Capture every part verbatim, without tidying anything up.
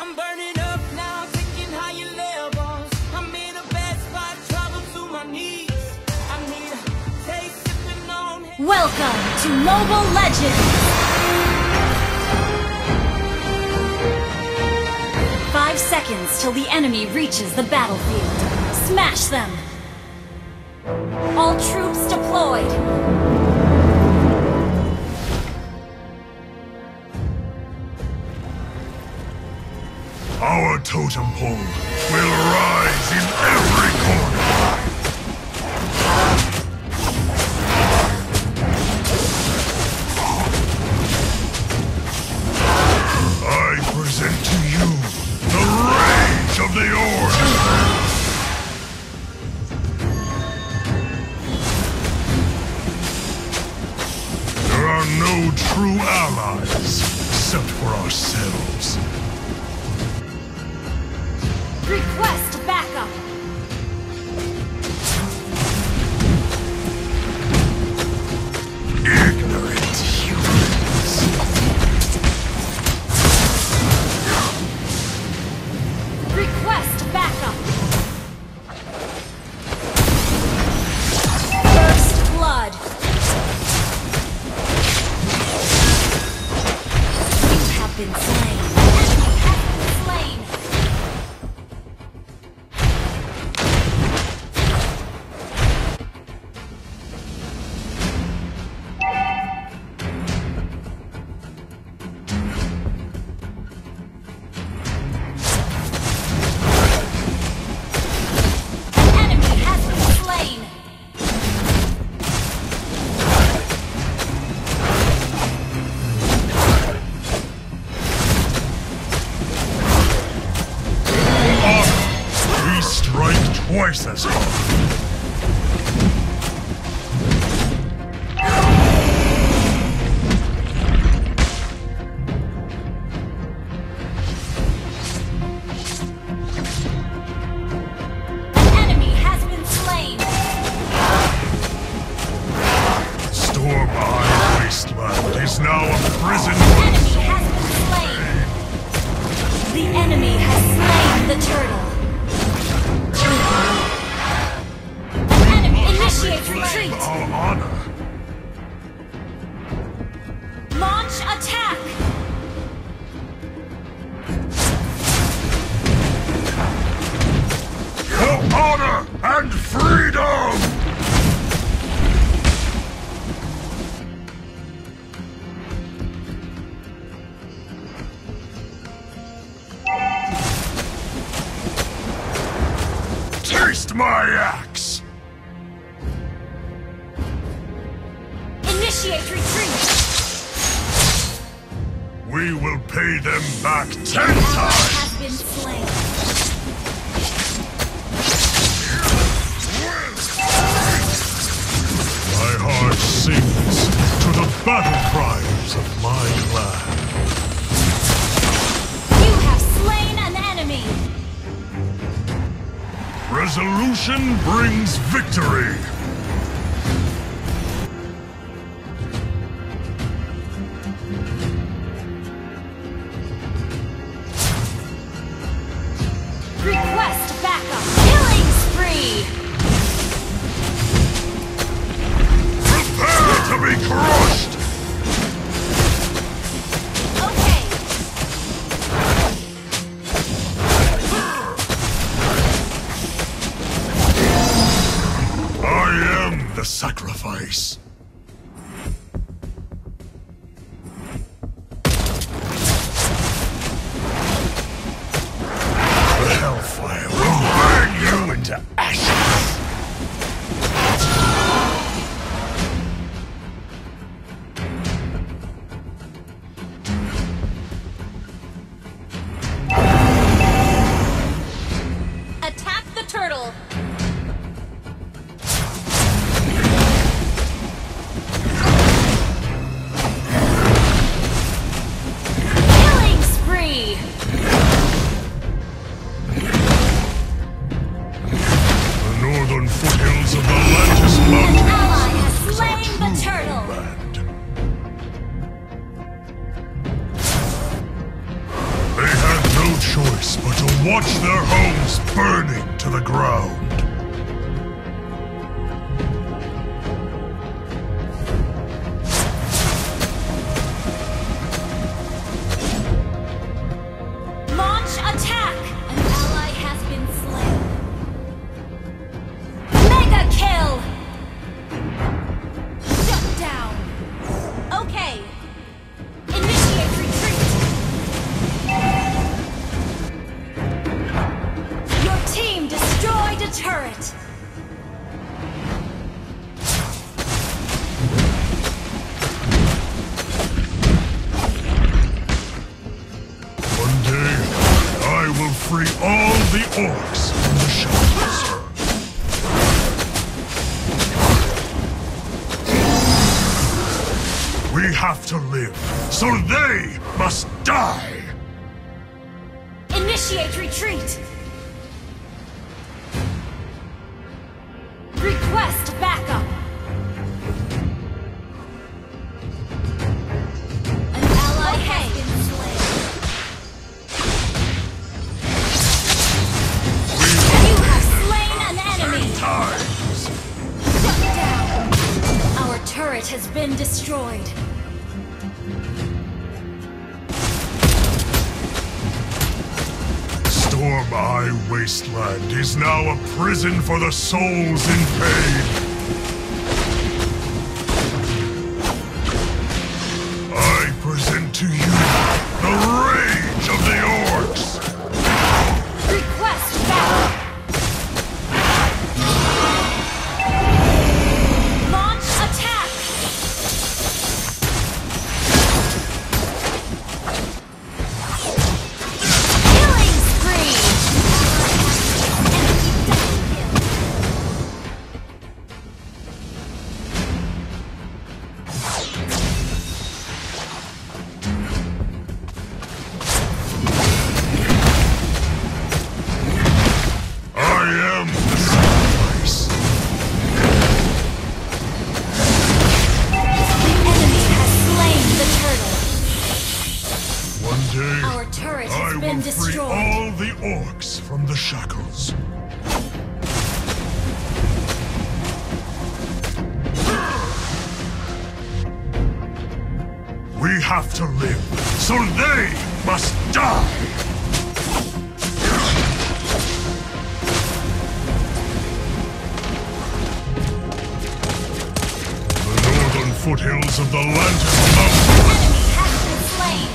I'm burning up now, taking higher levels. I'm in a bad spot, travel to my knees. I need a taste sipping on. Welcome to Mobile Legends! Five seconds till the enemy reaches the battlefield. Smash them! All troops deployed! Our totem pole will rise in every corner. I present to you the rage of the Order. There are no true allies except for ourselves. Request backup! Ignorant humans. Request backup! First blood! You have been slain. Enemy has been slain. Twice as hard. An enemy has been slain. Storm Eye Wasteland is now a prison. An enemy has been slain. The enemy has slain the turtle. Initiate retreat! Our honor. Launch attack! For honor and freedom! Taste my axe! Initiate retreat! We will pay them back ten An ally times! has been slain. My heart sings to the battle cries of my clan. You have slain an enemy! Resolution brings victory! Request backup! Killing spree! Prepare to be crushed! Okay! I worse but to watch their homes burning to the ground. Launch attack! An ally has been slain. Mega kill! Shut down. Okay. Initiate retreat. Your team destroyed a turret. One day, I will free all the orcs from the shadows. We have to live, so they must die! Initiate retreat. Request backup. An ally has been slain. You have slain an enemy. Times! Shut down. Our turret has been destroyed. Storm Eye Wasteland is now a prison for the souls in pain. I present to you the rage of the orcs. Request backup. Launch attack. Killing spree. Enemy double kill. I am the sacrifice. The enemy has slain the turtle. One day, Our turret I has been will free destroyed. all the orcs from the shackles. We have to live, so they must die! The northern foothills of the Lantern Mountain. Enemy has been slain.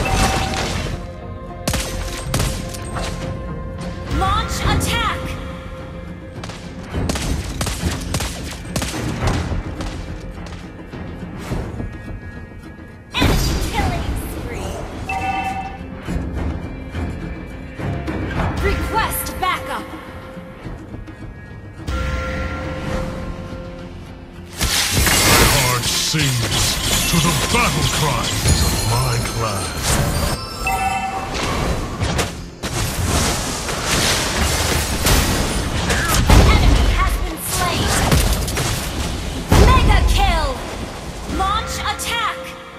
Launch attack. Enemy killing spree. Request backup. My heart sings to the battle cries of my clan. An enemy has been slain. Mega kill. Launch attack.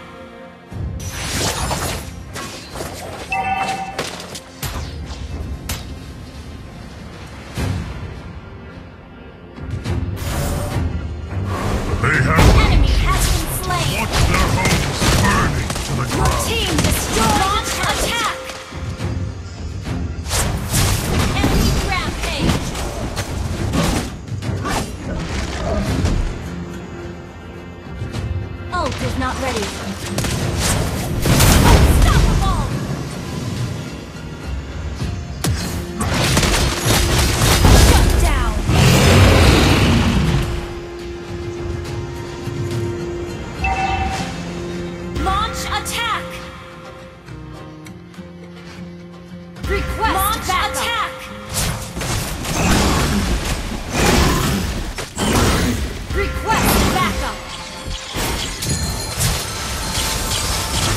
They have Enemy has been slain. watched their homes burning to the ground. Team destroyed. Launch attack. Enemy rampage. Ult is not ready. Unstoppable. Shut down. Launch attack. Request Launch attack. Request backup.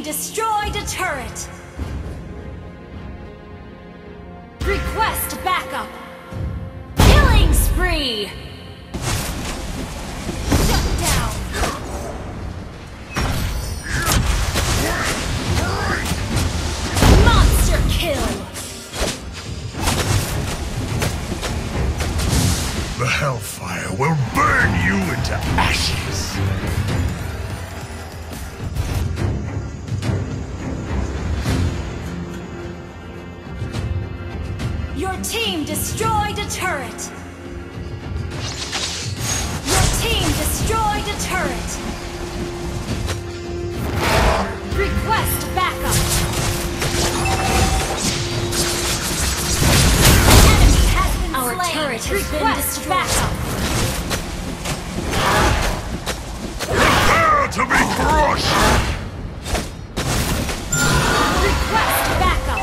destroyed a turret. Request backup. Killing spree. Shut down. Monster kill. The Hellfire will burn you into ashes. Your team destroyed a turret. Your team destroyed a turret. Request backup. Enemy has been Our slain. Turret has Request been destroyed. Backup. Prepare to be crushed! Request backup.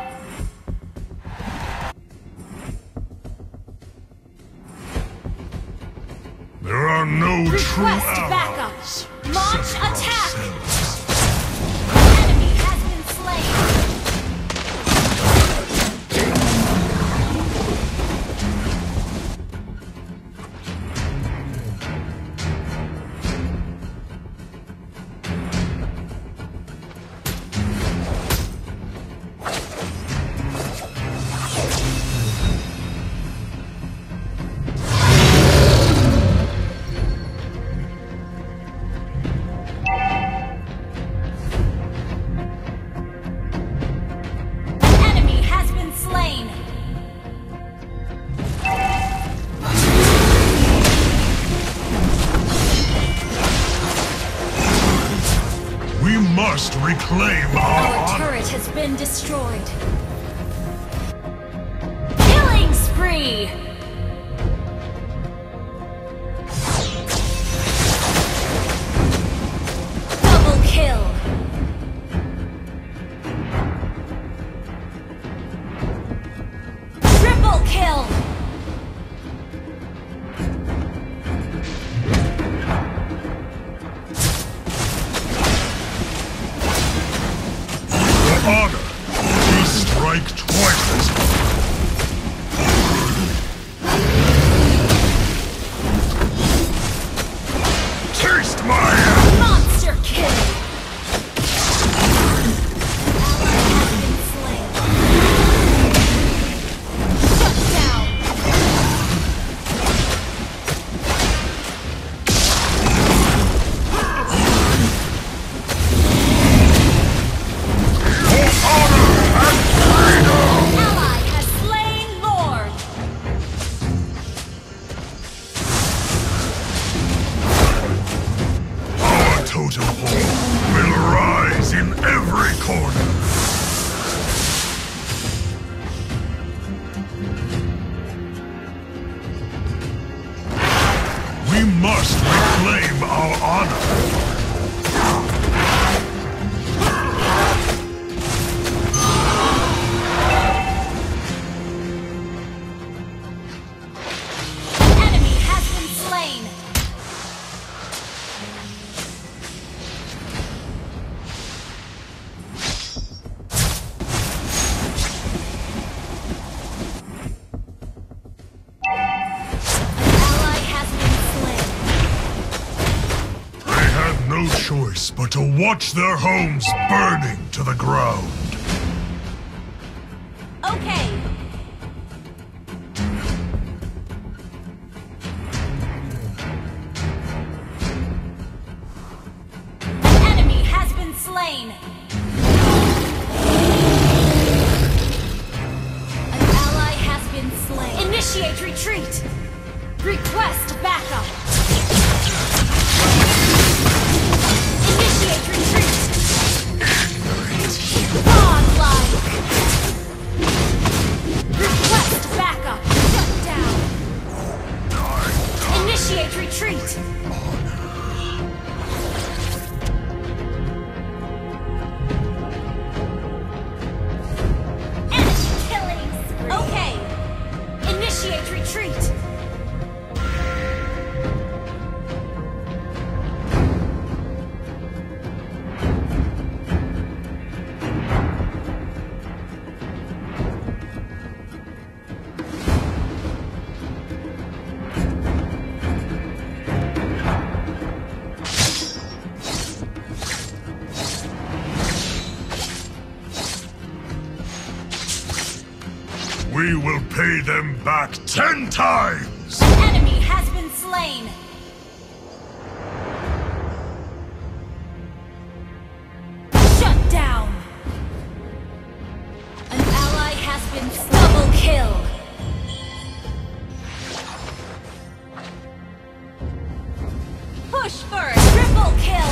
There are no Request true backup. allies. Launch except attack. ourselves. Enemy has been slain. must reclaim our Our honor. turret has been destroyed. Killing spree! Double kill! Triple kill! Honor, we strike twice as hard. Taste my hand! Monster kill! Ally has been slain. Shut down! Ally has slain Lord! Our totem pole will rise in every corner. We must reclaim our honor. Enemy has been slain! Ally has been slain. They had no choice but to watch their homes burning to the ground. Okay. An enemy has been slain. An ally has been slain. Initiate retreat. Request backup. Initiate retreat. Godlike. Request backup. Shut down. Initiate retreat. Enemy killing. Okay. Initiate retreat. I will pay them back ten times! An enemy has been slain! Shut down! An ally has been double kill! Push first! Triple kill!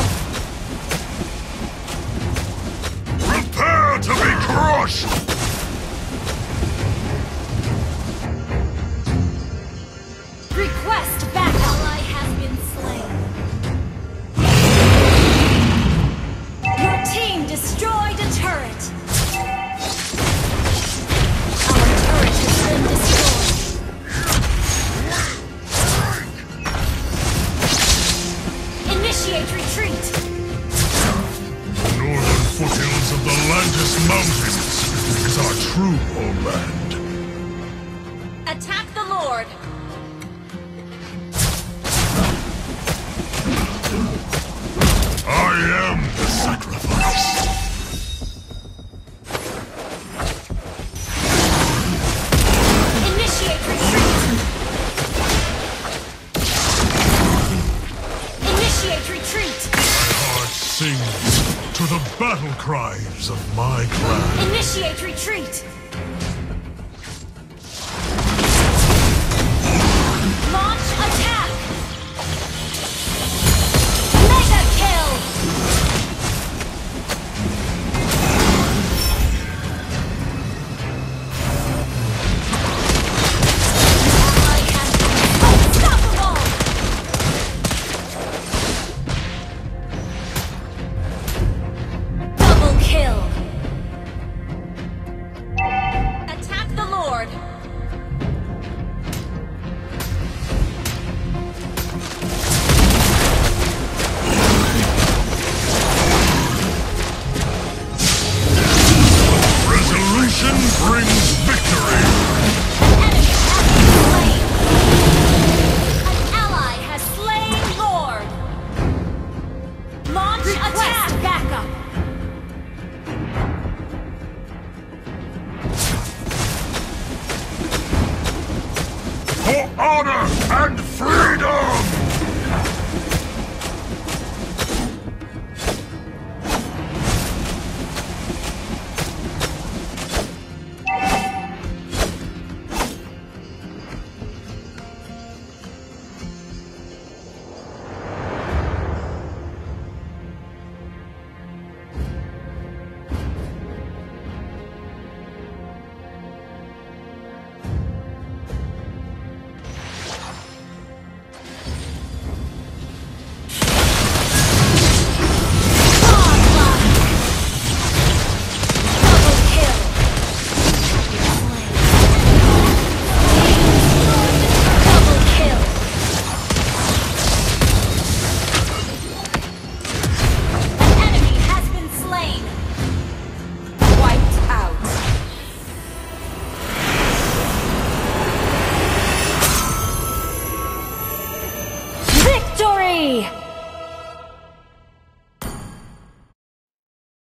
Prepare to be crushed! Request backup! Ally has been slain. Your team destroyed a turret. Our turret has been destroyed. Initiate retreat. The northern foothills of the Lantis Mountains is our true homeland. Attack the Lord. I am the sacrifice. Initiate retreat. Initiate retreat. My heart sings to the battle cries of my clan. Initiate retreat. Launch attack. Mega kill. Ally has been unstoppable. Double kill. Attack the Lord. Resolution brings victory. An ally has slain. An ally has slain Lord. Launch attack. Backup. For honor and